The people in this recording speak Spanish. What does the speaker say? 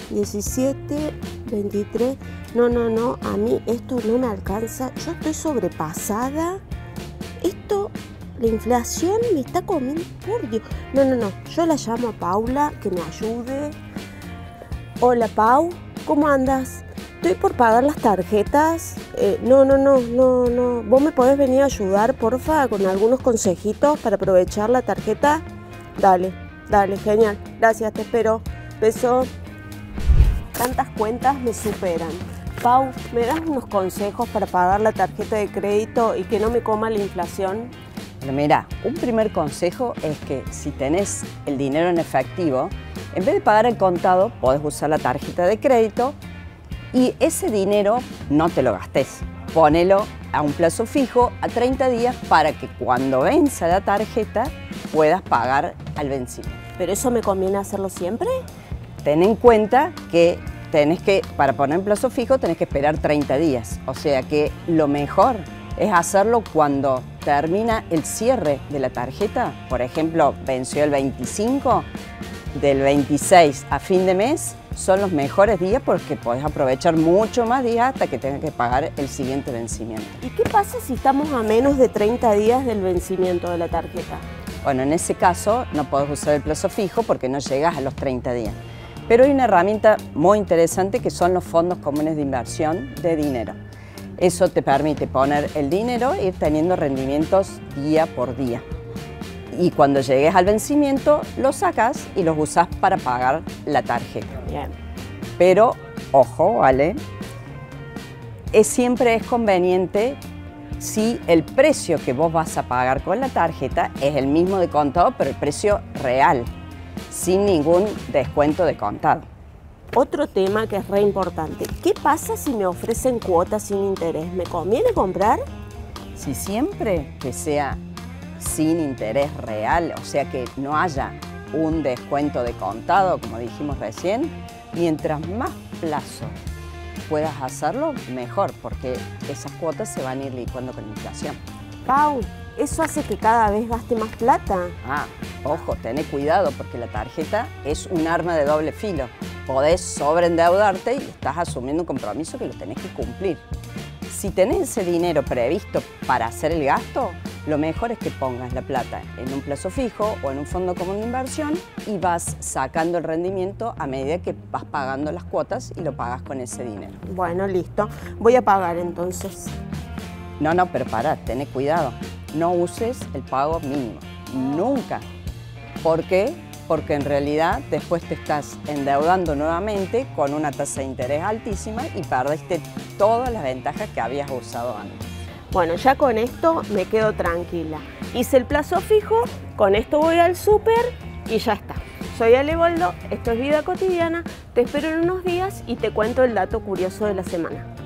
17, 23. No, a mí esto no me alcanza. Yo estoy sobrepasada. Esto, la inflación me está comiendo, por Dios. No. Yo la llamo a Paula que me ayude. Hola, Pau, ¿cómo andas? Estoy por pagar las tarjetas. No. ¿Vos me podés venir a ayudar, porfa, con algunos consejitos para aprovechar la tarjeta? Dale, genial. Gracias, te espero. Beso. Tantas cuentas me superan. Pau, ¿me das unos consejos para pagar la tarjeta de crédito y que no me coma la inflación? Pero mira, un primer consejo es que si tenés el dinero en efectivo, en vez de pagar el contado, podés usar la tarjeta de crédito y ese dinero no te lo gastes. Ponelo a un plazo fijo a 30 días para que cuando venza la tarjeta puedas pagar al vencimiento. ¿Pero eso me conviene hacerlo siempre? Ten en cuenta que para poner en plazo fijo tenés que esperar 30 días. O sea que lo mejor es hacerlo cuando termina el cierre de la tarjeta. Por ejemplo, venció el 25, del 26 a fin de mes son los mejores días porque podés aprovechar mucho más días hasta que tengas que pagar el siguiente vencimiento. ¿Y qué pasa si estamos a menos de 30 días del vencimiento de la tarjeta? Bueno, en ese caso no podés usar el plazo fijo porque no llegas a los 30 días. Pero hay una herramienta muy interesante que son los fondos comunes de inversión de dinero. Eso te permite poner el dinero e ir teniendo rendimientos día por día. Y cuando llegues al vencimiento, los sacas y los usas para pagar la tarjeta. Bien. Pero, ojo, ¿vale? Siempre es conveniente si el precio que vos vas a pagar con la tarjeta es el mismo de contado, pero el precio real, sin ningún descuento de contado. Otro tema que es re importante. ¿Qué pasa si me ofrecen cuotas sin interés? ¿Me conviene comprar? Si siempre que sea sin interés real, o sea que no haya un descuento de contado, como dijimos recién, mientras más plazo puedas hacerlo, mejor, porque esas cuotas se van a ir licuando con la inflación. Pau, ¿eso hace que cada vez gaste más plata? Ojo, tené cuidado, porque la tarjeta es un arma de doble filo. Podés sobreendeudarte y estás asumiendo un compromiso que lo tenés que cumplir. Si tenés ese dinero previsto para hacer el gasto, lo mejor es que pongas la plata en un plazo fijo o en un fondo común de inversión y vas sacando el rendimiento a medida que vas pagando las cuotas y lo pagas con ese dinero. Bueno, listo. Voy a pagar entonces. No, pero pará, tené cuidado. No uses el pago mínimo. Nunca. ¿Por qué? Porque en realidad después te estás endeudando nuevamente con una tasa de interés altísima y perdiste todas las ventajas que habías usado antes. Bueno, ya con esto me quedo tranquila. Hice el plazo fijo, con esto voy al súper y ya está. Soy Ale Boldo, esto es Vida Cotidiana, te espero en unos días y te cuento el dato curioso de la semana.